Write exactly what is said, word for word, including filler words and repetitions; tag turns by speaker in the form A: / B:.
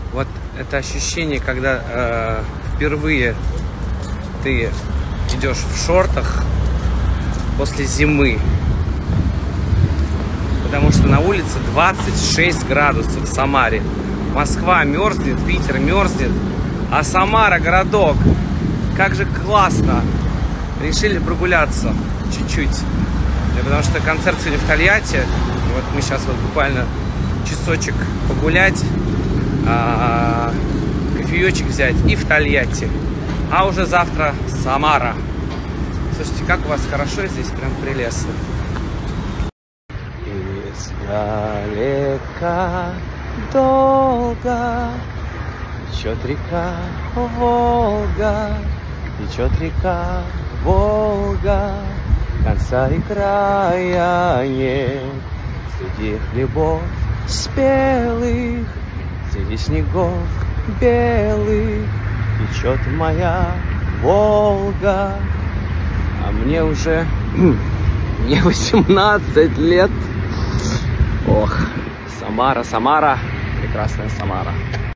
A: Вот это ощущение, когда э, впервые ты идешь в шортах после зимы. Потому что на улице двадцать шесть градусов в Самаре. Москва мерзнет, Питер мерзнет. А Самара, городок, как же классно. Решили прогуляться чуть-чуть. Потому что концерт сегодня в Тольятти. Вот мы сейчас вот буквально часочек погулять, а, кофеечек взять и в Тольятти. А уже завтра Самара. Слушайте, как у вас хорошо здесь, прям прелестно. Издалека долго течет река Волга, течет река Волга, конца и края нет. Среди хлебов спелых, среди снегов белых течет моя Волга. А мне уже мне восемнадцать лет. Ох, Самара, Самара, прекрасная Самара.